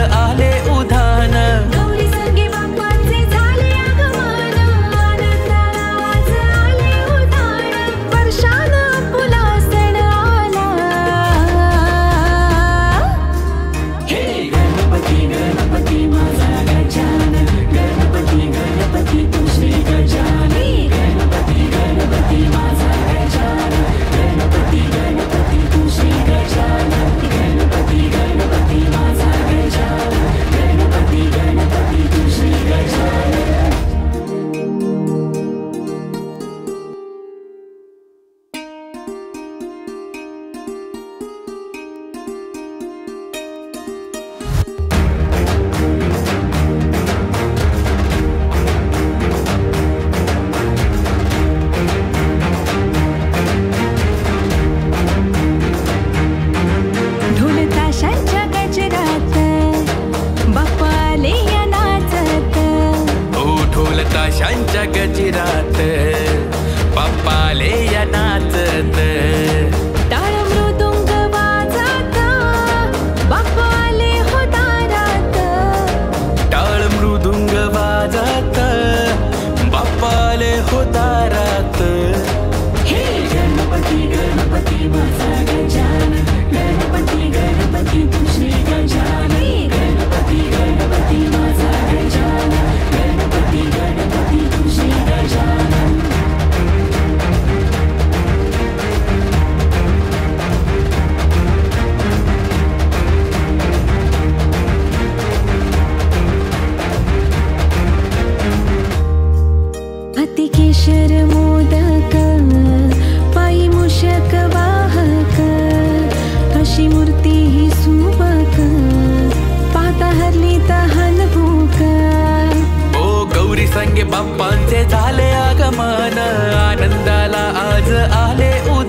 आले उधाण. गौरी संगे बाप्पांचे झाले आगमन, आनंदाला आज आले उधाण. वर्षानं पुला सण आला. हे गणपती गणपती माझा गजानन, गणपती गणपती तू श्री गजानन. गणपती गणपती माझा गजानन, गणपती गणपती तू श्री गजानन. गणपती गणपती माझा गजानन, गणपती गणपती तू श्री गजानन. ढोल ताशांच्या गजरात बाप्पा आले या नाचत. ओ ढोल ताशांच्या गजरात बाप्पा आले या नाचत. टाळ मृदुंग वाजत बाप्पा आले हो दारात. टाळ मृदुंग वाजत बाप्पा आले हो दारात. हे गणपती गणपती माझा गजानन, गणपती गणपती तू श्री गजानन. गणपती गणपती माझा गजानन, गणपती गणपती तू श्री गजानन. अतिकेशर मोदक पायी मूषक वाहक, अशी मूर्ती ही सुबक पाहता हरली तहान भूक. ओ गौरी संगे बाप्पांचे झाले आगमन, आनंदाला आज आले